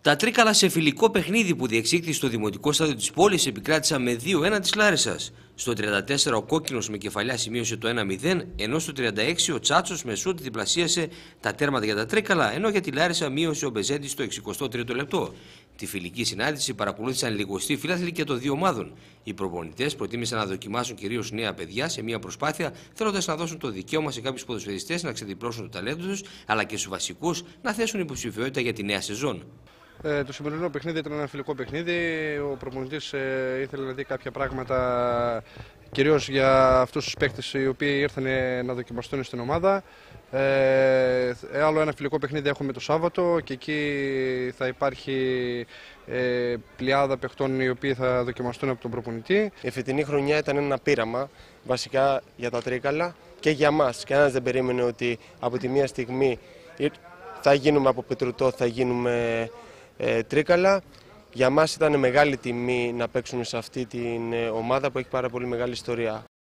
Τα Τρίκαλα σε φιλικό παιχνίδι που διεξήχθη στο δημοτικό στάδιο της πόλης επικράτησαν με 2-1 της Λάρισσας. Στο 34 ο Κόκκινος με κεφαλιά σημείωσε το 1-0, ενώ στο 36 ο Τσάτσος με σούτ διπλασίασε τα τέρματα για τα Τρίκαλα, ενώ για τη Λάρισα μείωσε ο Μπεζέντης στο 63ο λεπτό. Τη φιλική συνάντηση παρακολούθησαν λιγοστοί φιλάθλοι και των δύο ομάδων. Οι προπονητές προτίμησαν να δοκιμάσουν κυρίως νέα παιδιά σε μια προσπάθεια, θέλοντας να δώσουν το δικαίωμα σε κάποιους ποδοσφαιριστές να ξεδιπλώσουν το ταλέντο τους, αλλά και στους βασικούς να θέσουν υποψηφιότητα για τη νέα σεζόν. Το σημερινό παιχνίδι ήταν ένα φιλικό παιχνίδι. Ο προπονητής ήθελε να δει κάποια πράγματα, κυρίως για αυτούς τους παίκτες οι οποίοι ήρθαν να δοκιμαστούν στην ομάδα. Άλλο ένα φιλικό παιχνίδι έχουμε το Σάββατο και εκεί θα υπάρχει πλειάδα παιχτών οι οποίοι θα δοκιμαστούν από τον προπονητή. Η φετινή χρονιά ήταν ένα πείραμα βασικά για τα Τρίκαλα και για μας. Κανένας δεν περίμενε ότι από τη μία στιγμή θα γίνουμε από Πετρουτό, θα γίνουμε Τρίκαλα. Για μας ήταν μεγάλη τιμή να παίξουμε σε αυτή την ομάδα που έχει πάρα πολύ μεγάλη ιστορία.